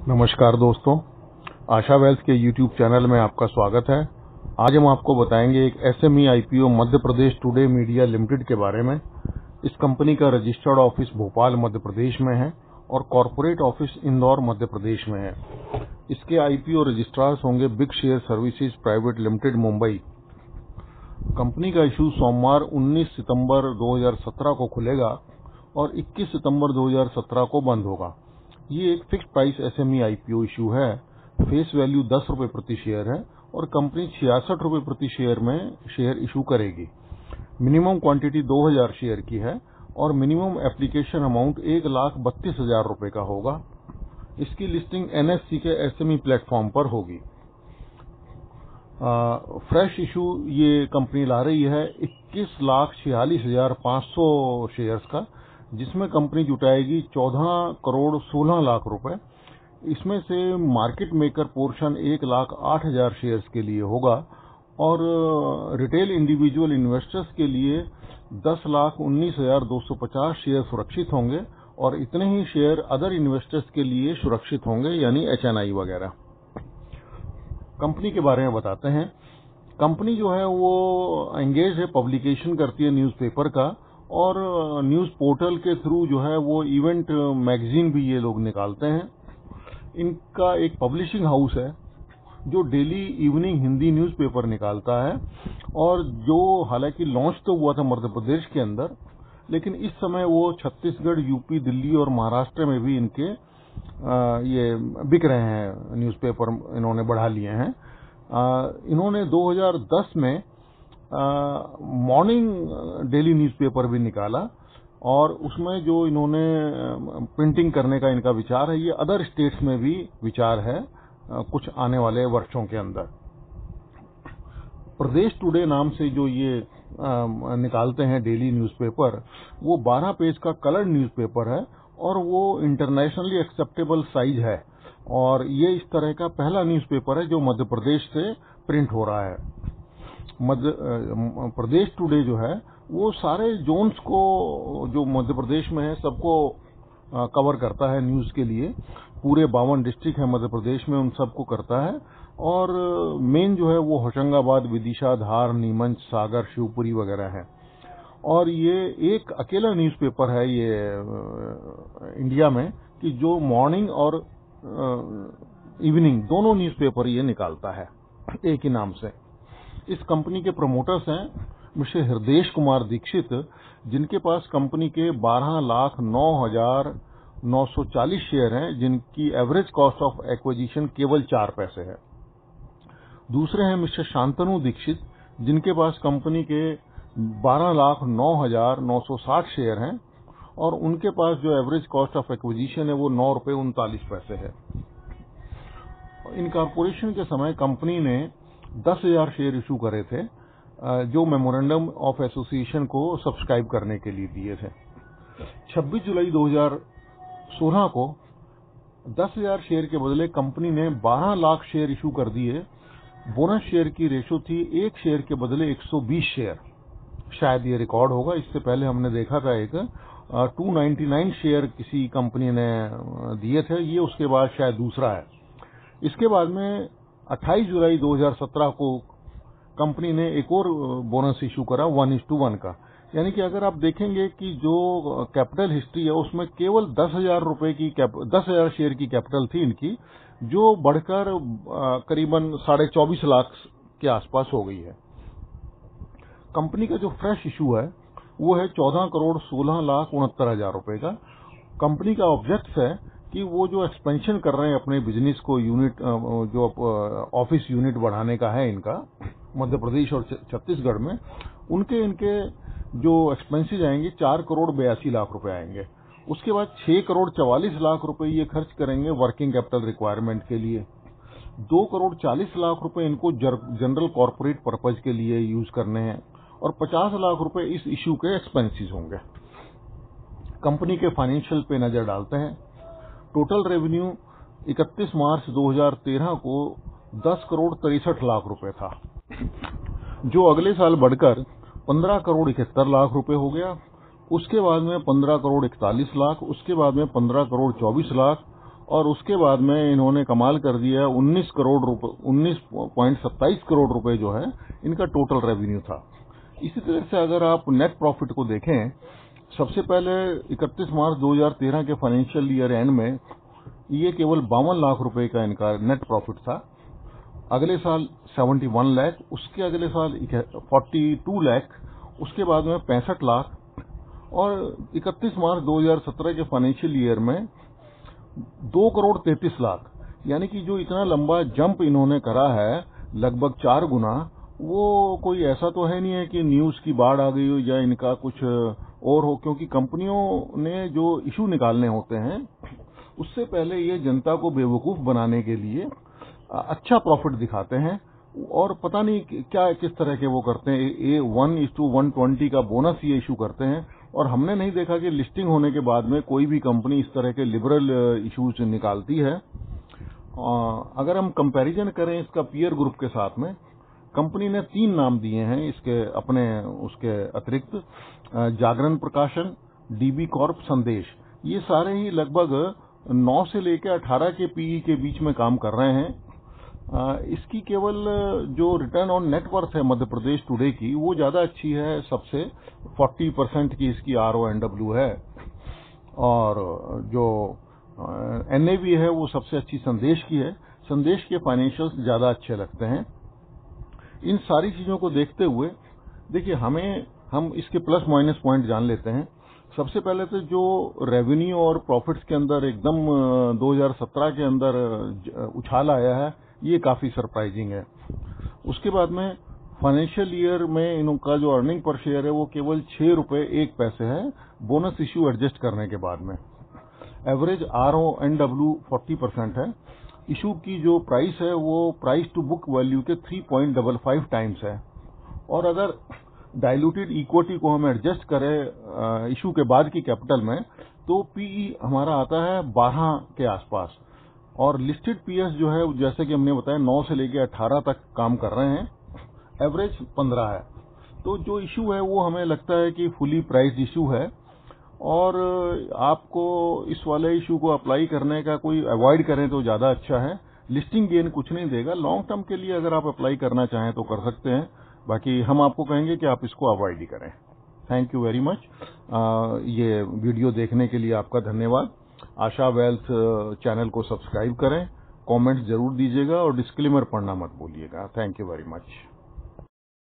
नमस्कार दोस्तों, आशा वेल्थ के YouTube चैनल में आपका स्वागत है। आज हम आपको बताएंगे एक SME IPO Madhya Pradesh today media limited के बारे में। इस कंपनी का रजिस्टर्ड ऑफिस भोपाल मध्य प्रदेश में है और कॉरपोरेट ऑफिस इंदौर मध्य प्रदेश में है। इसके IPO रजिस्ट्रार्स होंगे big share services private limited Mumbai. कंपनी का इशू सोमवार 19 सितंबर 2017 को खुलेगा और 21 सितंबर 2017 को बंद होगा। ये एक fixed price SME IPO issue है। फेस वैल्यू 10 रुपए प्रति शेयर है और कंपनी 66 रुपए प्रति शेयर में शेयर इशू करेगी। मिनिमम क्वांटिटी 2000 शेयर की है और मिनिमम एप्लीकेशन अमाउंट 1,32,000 रुपए का होगा। इसकी लिस्टिंग NSE के SME प्लेटफॉर्म पर होगी। फ्रेश इशू ये कंपनी ला रही है 21,46,500 शेयर्स का, जिसमें कंपनी जुटाएगी 14 करोड़ 16 लाख रुपए। इसमें से मार्केट मेकर पोर्शन 1,08,000 शेयर्स के लिए होगा और रिटेल इंडिविजुअल इन्वेस्टर्स के लिए 10,19,250 शेयर सुरक्षित होंगे और इतने ही शेयर अदर इन्वेस्टर्स के लिए सुरक्षित होंगे, यानी HNI वगैरह। कंपनी के बारे में बताते हैं। कंपनी जो है वो एंगेज है, पब्लिकेशन करती है न्यूज़पेपर का और न्यूज़ पोर्टल के थ्रू जो है वो इवेंट मैगजीन भी ये लोग निकालते हैं। इनका एक पब्लिशिंग हाउस है जो डेली इवनिंग हिंदी न्यूज़पेपर निकालता है और जो हालांकि लॉन्च तो हुआ था मध्य प्रदेश के अंदर, लेकिन इस समय वो छत्तीसगढ़, यूपी, दिल्ली और महाराष्ट्र में भी इनके ये बिक रहे हैं। न्यूज़पेपर इन्होंने बढ़ा लिए हैं। इन्होंने 2010 में मॉर्निंग डेली न्यूज़पेपर भी निकाला और उसमें जो इन्होंने प्रिंटिंग करने का इनका विचार है, ये अदर स्टेट्स में भी विचार है कुछ आने वाले वर्षों के अंदर। प्रदेश टुडे नाम से जो ये निकालते हैं डेली न्यूज़पेपर, वो 12 पेज का कलर न्यूज़पेपर है और वो इंटरनेशनली एक्सेप्टेबल साइज है और ये इस तरह का पहला न्यूज़पेपर है जो मध्य प्रदेश से प्रिंट हो रहा है। मध्य प्रदेश टुडे जो है वो सारे जोन्स को जो मध्य प्रदेश में है सबको कवर करता है न्यूज़ के लिए। पूरे 52 डिस्ट्रिक्ट है मध्य प्रदेश में, उन सबको करता है और मेन जो है वो होशंगाबाद, विदिशा, धार, नीमच, सागर, शिवपुरी वगैरह है। और ये एक अकेला न्यूज़पेपर है ये इंडिया में कि जो मॉर्निंग और इवनिंग दोनों न्यूज़पेपर ये निकालता है एक ही नाम से। इस कंपनी के प्रमोटर्स हैं मिस्टर हृदय कुमार दीक्षित, जिनके पास कंपनी के 12,09,940 शेयर हैं, जिनकी एवरेज कॉस्ट ऑफ एक्विजिशन केवल 4 पैसे है। दूसरे हैं मिस्टर शांतनु दीक्षित, जिनके पास कंपनी के 12,09,960 शेयर हैं और उनके पास जो एवरेज कॉस्ट ऑफ एक्विजिशन है वो 9 रुपये 39 पैसे है। इनकॉर्पोरेशन के समय कंपनी ने 10,000 शेयर इशू करे थे जो मेमोरेंडम ऑफ एसोसिएशन को सब्सक्राइब करने के लिए दिए थे। 26 जुलाई 2016 को 10,000 शेयर के बदले कंपनी ने 12 लाख शेयर इशू कर दिए। बोनस शेयर की रेशो थी 1 शेयर के बदले 120 शेयर। शायद ये रिकॉर्ड होगा, इससे पहले हमने देखा था एक 299 शेयर किसी कंपनी ने दिए थे, ये उसके बाद शायद दूसरा है। इसके बाद में 28 जुलाई 2017 को कंपनी ने एक और बोनस इशू करा 1:1 का। यानी कि अगर आप देखेंगे कि जो कैपिटल हिस्ट्री है उसमें केवल 10,000 शेयर की कैपिटल थी इनकी, जो बढ़कर करीबन 24.5 लाख के आसपास हो गई है। कंपनी का जो फ्रेश इशू है वो है 14 करोड़ 16,69,000 रुपए का। कंपनी का ऑब्जेक्ट है कि वो जो एक्सपेंशन कर रहे हैं अपने बिजनेस को, यूनिट जो ऑफिस यूनिट बढ़ाने का है इनका मध्य प्रदेश और छत्तीसगढ़ में, इनके जो एक्सपेंसेस आएंगे 4 करोड़ 82 लाख रुपए आएंगे। उसके बाद 6 करोड़ 44 लाख रुपए ये खर्च करेंगे वर्किंग कैपिटल रिक्वायरमेंट के लिए। 2 करोड़ 40 लाख रुपए इनको जनरल कॉर्पोरेट पर्पज के लिए यूज करने हैं और 50 लाख रुपए इस इश्यू के एक्सपेंसेस होंगे। कंपनी के फाइनेंशियल पे नजर डालते हैं। टोटल रेवेन्यू 31 मार्च 2013 को 10 करोड़ 63 लाख रुपए था, जो अगले साल बढ़कर 15 करोड़ 71 लाख रुपए हो गया। उसके बाद में 15 करोड़ 41 लाख, उसके बाद में 15 करोड़ 24 लाख और उसके बाद में इन्होंने कमाल कर दिया 19.27 करोड़ रुपए जो है इनका टोटल रेवेन्यू था। इसी तरह से अगर आप नेट प्रॉफिट को देखें, सबसे पहले 31 मार्च 2013 के फाइनेंशियल ईयर एंड में ये केवल 52 लाख रुपए का इनका नेट प्रॉफिट था। अगले साल 71 लाख, उसके अगले साल 42 लाख, उसके बाद में 65 लाख और 31 मार्च 2017 के फाइनेंशियल ईयर में 2 करोड़ 33 लाख। यानी कि जो इतना लंबा जंप इन्होंने करा है, लगभग 4 गुना, वो कोई ऐसा तो है नहीं है कि न्यूज की बाढ़ आ गई हो या इनका कुछ और हो, क्योंकि कंपनियों ने जो इशू निकालने होते हैं उससे पहले ये जनता को बेवकूफ बनाने के लिए अच्छा प्रॉफिट दिखाते हैं और पता नहीं क्या किस तरह के वो करते हैं। 1:120 का बोनस ये इशू करते हैं और हमने नहीं देखा कि लिस्टिंग होने के बाद में कोई भी कंपनी इस तरह के लिबरल इशूज निकालती है। अगर हम कंपैरिजन करें इसका पीयर ग्रुप के साथ में, कंपनी ने 3 नाम दिए हैं इसके अपने उसके अतिरिक्त, जागरण प्रकाशन, डीबी कॉर्प, संदेश। ये सारे ही लगभग 9 से लेकर 18 के पीई के बीच में काम कर रहे हैं। इसकी केवल जो रिटर्न ऑन नेटवर्थ है मध्य प्रदेश टुडे की, वो ज्यादा अच्छी है सबसे, 40% की इसकी RONW है और जो NAV है वो सबसे अच्छी संदेश की है। संदेश के फाइनेंशियल्स ज्यादा अच्छे लगते हैं। इन सारी चीजों को देखते हुए देखिए हम इसके प्लस माइनस पॉइंट जान लेते हैं। सबसे पहले तो जो रेवेन्यू और प्रॉफिट्स के अंदर एकदम 2017 के अंदर उछाल आया है, ये काफी सरप्राइजिंग है। उसके बाद में फाइनेंशियल ईयर में इनका जो अर्निंग पर शेयर है वो केवल 6 रुपए 1 पैसे है, बोनस इश्यू एडजस्ट करने के बाद में। एवरेज RONW 40% है। इशू की जो प्राइस है वो प्राइस टू बुक वैल्यू के 3.55 टाइम्स है। और अगर डाइल्यूटेड इक्विटी को हम एडजस्ट करें इशू के बाद की कैपिटल में, तो पीई हमारा आता है 12 के आसपास और लिस्टेड पीएस जो है जैसे कि हमने बताया 9 से लेकर 18 तक काम कर रहे हैं, एवरेज 15 है। तो जो इशू है वो हमें लगता है कि फुली प्राइस्ड इशू है और आपको इस वाले इशू को अप्लाई करने का कोई अवॉइड करें तो ज्यादा अच्छा है। लिस्टिंग गेन कुछ नहीं देगा। लॉन्ग टर्म के लिए अगर आप अप्लाई करना चाहें तो कर सकते हैं, बाकी हम आपको कहेंगे कि आप इसको अवॉइड ही करें। Thank you very much. ये वीडियो देखने के लिए आपका धन्यवाद। आशा वेल्थ चैनल को सब्सक्राइब करें, कमेंट्स जरूर दीजिएगा और डिस्क्लेमर पढ़ना मत भूलिएगा। Thank you very much.